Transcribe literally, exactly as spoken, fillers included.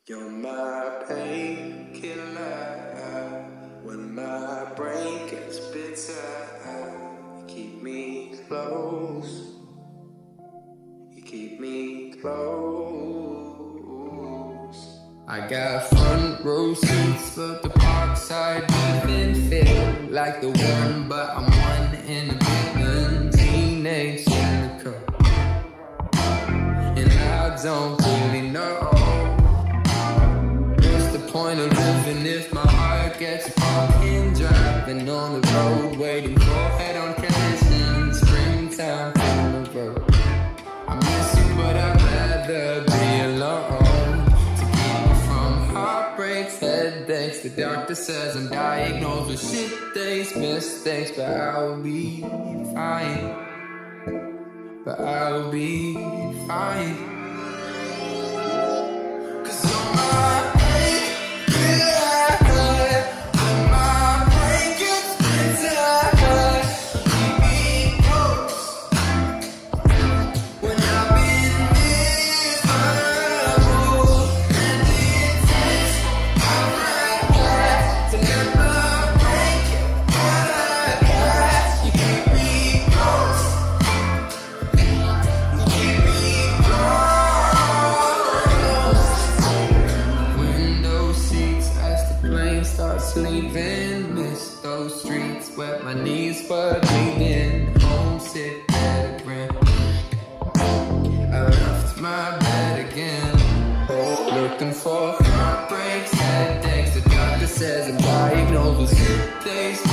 You're my painkiller. When my brain gets bitter, you keep me close. You keep me close. I got front row seats, but the parkside livin feel like the one, but I'm one in a billion. Teenage cynical, and I don't really know point of living if my heart gets fucking driving on the road, waiting for head-on conditions. Springtime from the road. I miss you, but I'd rather be alone to keep me from heartbreaks, headaches. The doctor says I'm diagnosed with shit days, mistakes, but I'll be fine. But I'll be fine. 'Cause you're my sleeping, miss those streets, wet my knees but bleeding, homesick at a grin. I left my bed again, looking for heartbreaks, headaches. The doctor says I'm diagnosed with sick days.